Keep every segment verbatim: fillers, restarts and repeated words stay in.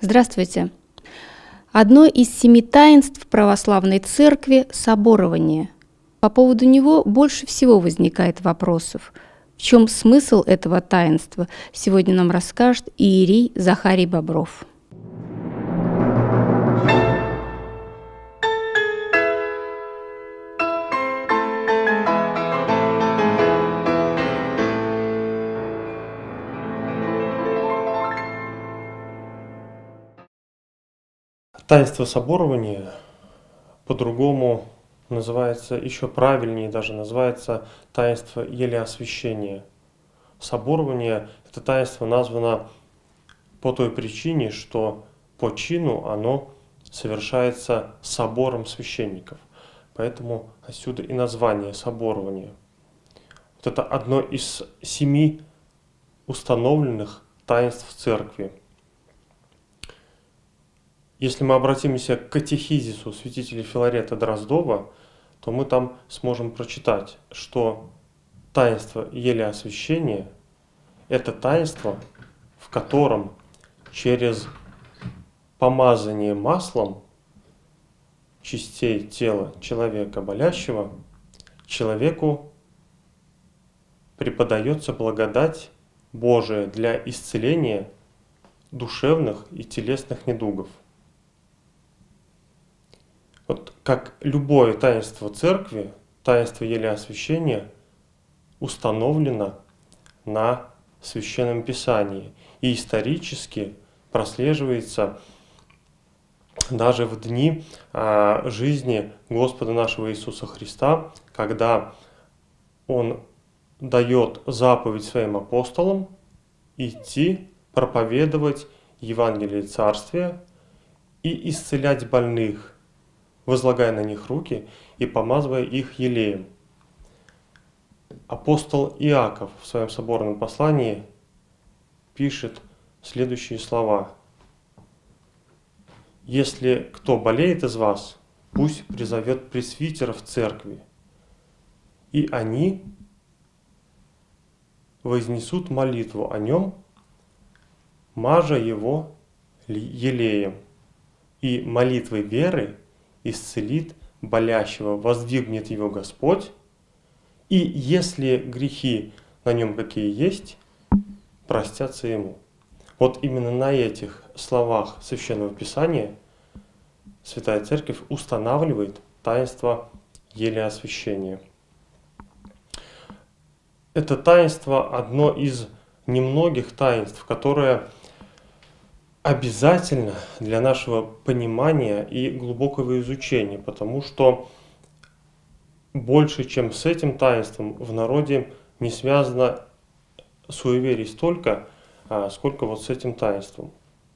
Здравствуйте! Одно из семи таинств православной церкви – соборование. По поводу него больше всего возникает вопросов. В чем смысл этого таинства, сегодня нам расскажет иерей Захарий Бобров. Таинство соборования по-другому называется, еще правильнее даже называется таинство елеосвящения. Соборование – это таинство названо по той причине, что по чину оно совершается собором священников. Поэтому отсюда и название соборования. Вот это одно из семи установленных таинств церкви. Если мы обратимся к катехизису святителя Филарета Дроздова, то мы там сможем прочитать, что таинство елеосвящения – это таинство, в котором через помазание маслом частей тела человека болящего человеку преподается благодать Божия для исцеления душевных и телесных недугов. Вот как любое таинство церкви, таинство елеосвящения установлено на Священном Писании и исторически прослеживается даже в дни а, жизни Господа нашего Иисуса Христа, когда Он дает заповедь своим апостолам идти проповедовать Евангелие Царствия и исцелять больных, возлагая на них руки и помазывая их елеем. Апостол Иаков в своем соборном послании пишет следующие слова. «Если кто болеет из вас, пусть призовет пресвитеров церкви, и они вознесут молитву о нем, мажа его елеем, и молитвой веры исцелит болящего, воздвигнет его Господь, и если грехи на нем какие есть, простятся ему». Вот именно на этих словах Священного Писания Святая Церковь устанавливает таинство елеосвящения. Это таинство одно из немногих таинств, которое обязательно для нашего понимания и глубокого изучения, потому что больше, чем с этим таинством, в народе не связано суеверий столько, сколько вот с этим таинством.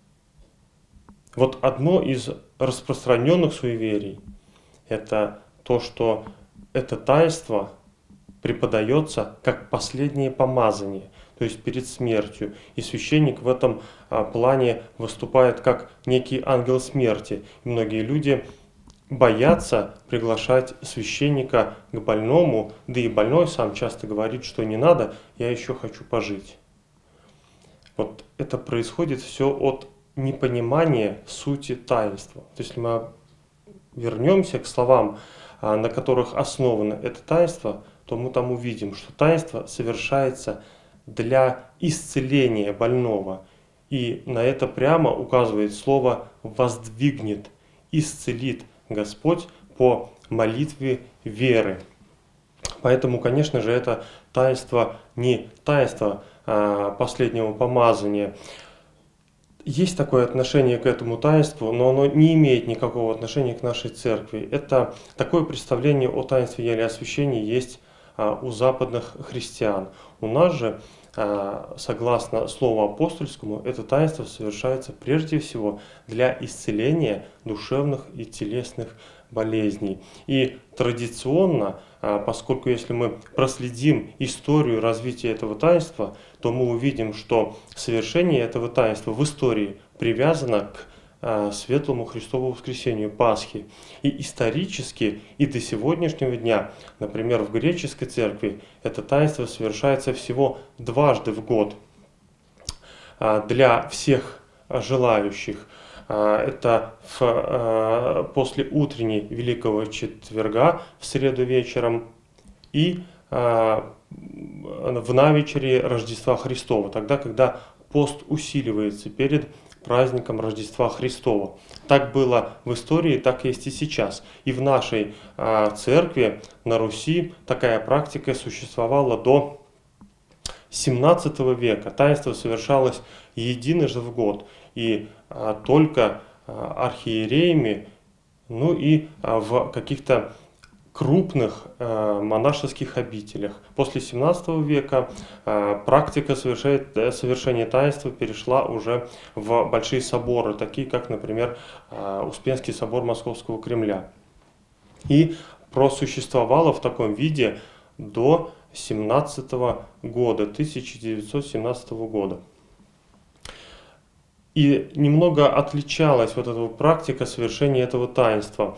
Вот одно из распространенных суеверий – это то, что это таинство преподается как последнее помазание, то есть перед смертью. И священник в этом а, плане выступает как некий ангел смерти. И многие люди боятся приглашать священника к больному, да и больной сам часто говорит, что не надо, я еще хочу пожить. Вот это происходит все от непонимания сути таинства. То есть, если мы вернемся к словам, а, на которых основано это таинство, то мы там увидим, что таинство совершается для исцеления больного. И на это прямо указывает слово «воздвигнет», «исцелит Господь» по молитве веры. Поэтому, конечно же, это таинство не таинство а, последнего помазания. Есть такое отношение к этому таинству, но оно не имеет никакого отношения к нашей церкви. Это такое представление о таинстве елеосвящения есть а, у западных христиан. У нас же, согласно слову апостольскому, это таинство совершается прежде всего для исцеления душевных и телесных болезней. И традиционно, поскольку если мы проследим историю развития этого таинства, то мы увидим, что совершение этого таинства в истории привязано к Светлому Христову воскресению Пасхи. И исторически, и до сегодняшнего дня, например, в греческой церкви, это таинство совершается всего дважды в год. Для всех желающих. Это в, после утренней Великого Четверга в среду вечером и в навечере Рождества Христова, тогда, когда пост усиливается перед праздником Рождества Христова. Так было в истории, так есть и сейчас. И в нашей а, церкви на Руси такая практика существовала до семнадцатого века. Таинство совершалось единожды в год. И а, только а, архиереями, ну и а, в каких-то крупных э, монашеских обителях. После семнадцатого века э, практика совершения, совершения таинства перешла уже в большие соборы, такие как, например, э, Успенский собор Московского Кремля. И просуществовала в таком виде до семнадцатого года, тысяча девятьсот семнадцатого года. И немного отличалась вот эта практика совершения этого таинства.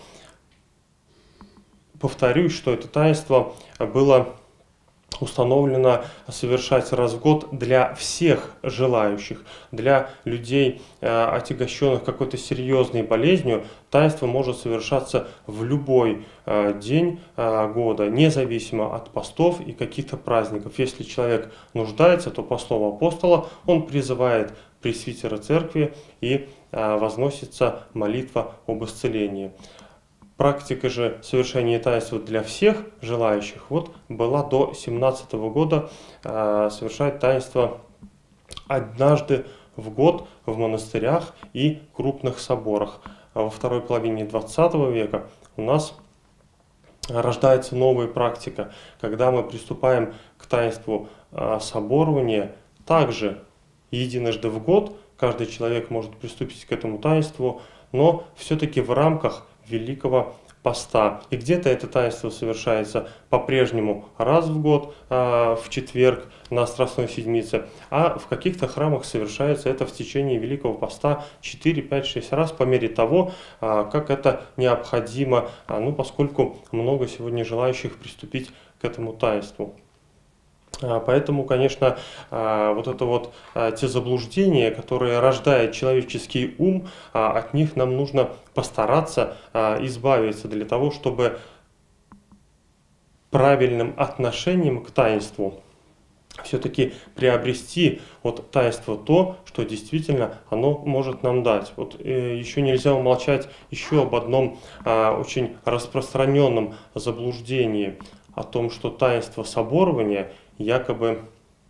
Повторюсь, что это таинство было установлено совершать раз в год для всех желающих. Для людей, отягощенных какой-то серьезной болезнью, таинство может совершаться в любой день года, независимо от постов и каких-то праздников. Если человек нуждается, то по слову апостола он призывает пресвитера церкви и возносится молитва об исцелении. Практика же совершения таинства для всех желающих вот была до семнадцатого года э, совершать таинство однажды в год в монастырях и крупных соборах. А во второй половине двадцатого века у нас рождается новая практика, когда мы приступаем к таинству э, соборования также единожды в год. Каждый человек может приступить к этому таинству, но все-таки в рамках Великого Поста. И где-то это таинство совершается по-прежнему раз в год, э, в четверг на Страстной Седмице, а в каких-то храмах совершается это в течение Великого Поста четыре, пять, шесть раз по мере того, э, как это необходимо, э, ну, поскольку много сегодня желающих приступить к этому таинству. Поэтому, конечно, вот это вот те заблуждения, которые рождает человеческий ум, от них нам нужно постараться избавиться для того, чтобы правильным отношением к таинству все-таки приобрести от таинства то, что действительно оно может нам дать. Вот э, еще нельзя умолчать еще об одном э, очень распространенном заблуждении о том, что таинство соборования якобы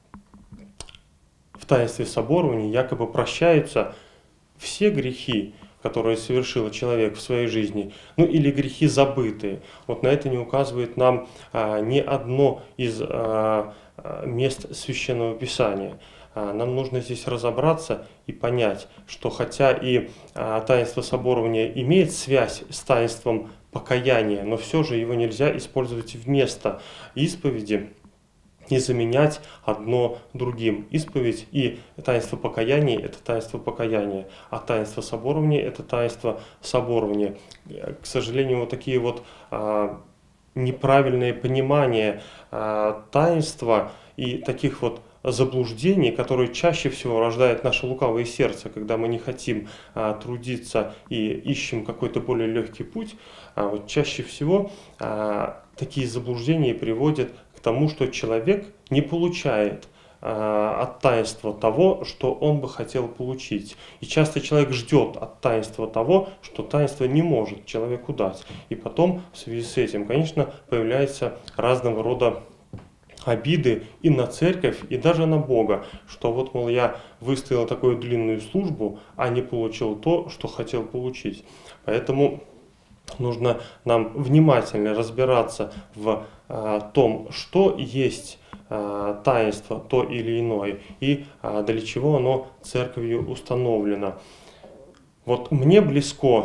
в таинстве соборования якобы прощаются все грехи, которые совершил человек в своей жизни, ну или грехи забытые. Вот на это не указывает нам а, ни одно из а, мест Священного Писания. А, нам нужно здесь разобраться и понять, что хотя и а, таинство соборования имеет связь с таинством покаяния, но все же его нельзя использовать вместо исповеди и заменять одно другим. Исповедь и таинство покаяния – это таинство покаяния, а таинство соборования – это таинство соборования. К сожалению, вот такие вот а, неправильные понимания а, таинства и таких вот заблуждений, которые чаще всего рождает наше лукавое сердце, когда мы не хотим а, трудиться и ищем какой-то более легкий путь, а, вот чаще всего а, такие заблуждения приводят к тому, что человек не получает а, от таинства того, что он бы хотел получить. И часто человек ждет от таинства того, что таинство не может человеку дать. И потом в связи с этим, конечно, появляются разного рода обиды и на церковь, и даже на Бога, что вот, мол, я выстоял такую длинную службу, а не получил то, что хотел получить. Поэтому нужно нам внимательно разбираться в а, том, что есть а, таинство то или иное, и а, для чего оно церковью установлено. Вот мне близко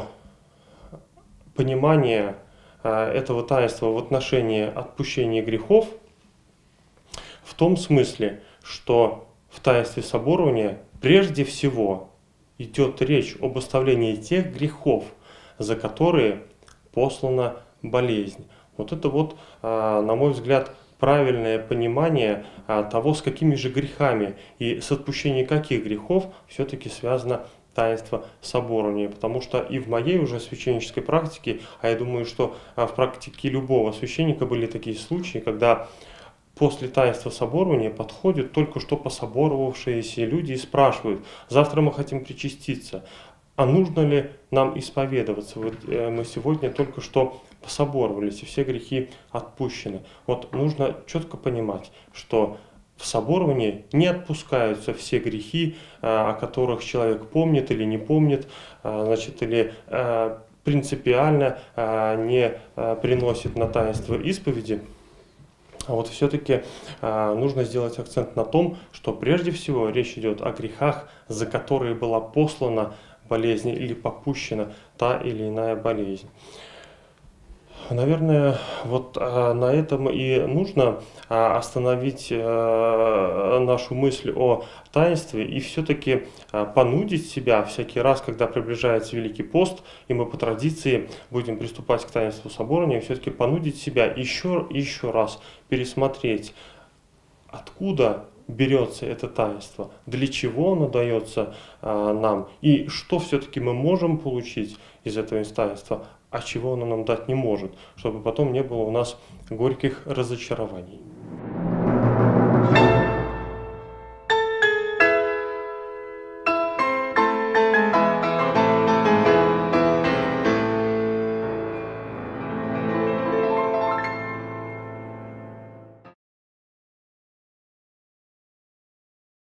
понимание а, этого таинства в отношении отпущения грехов, в том смысле, что в таинстве соборования прежде всего идет речь об оставлении тех грехов, за которые послана болезнь. Вот это вот, на мой взгляд, правильное понимание того, с какими же грехами и с отпущением каких грехов все-таки связано таинство соборования, потому что и в моей уже священнической практике, а я думаю, что в практике любого священника были такие случаи, когда после таинства соборования подходят только что пособоровавшиеся люди и спрашивают: завтра мы хотим причаститься, а нужно ли нам исповедоваться? Вот мы сегодня только что пособоровались, и все грехи отпущены. Вот нужно четко понимать, что в соборовании не отпускаются все грехи, о которых человек помнит или не помнит, значит, или принципиально не приносит на таинство исповеди. А вот все-таки нужно сделать акцент на том, что прежде всего речь идет о грехах, за которые была послана болезнь или попущена та или иная болезнь. Наверное, вот а, на этом и нужно а, остановить а, нашу мысль о таинстве и все-таки а, понудить себя всякий раз, когда приближается Великий пост, и мы по традиции будем приступать к таинству соборания, все-таки понудить себя еще и еще раз пересмотреть, откуда берется это таинство, для чего оно дается а, нам, и что все-таки мы можем получить из этого таинства, а чего оно нам дать не может, чтобы потом не было у нас горьких разочарований.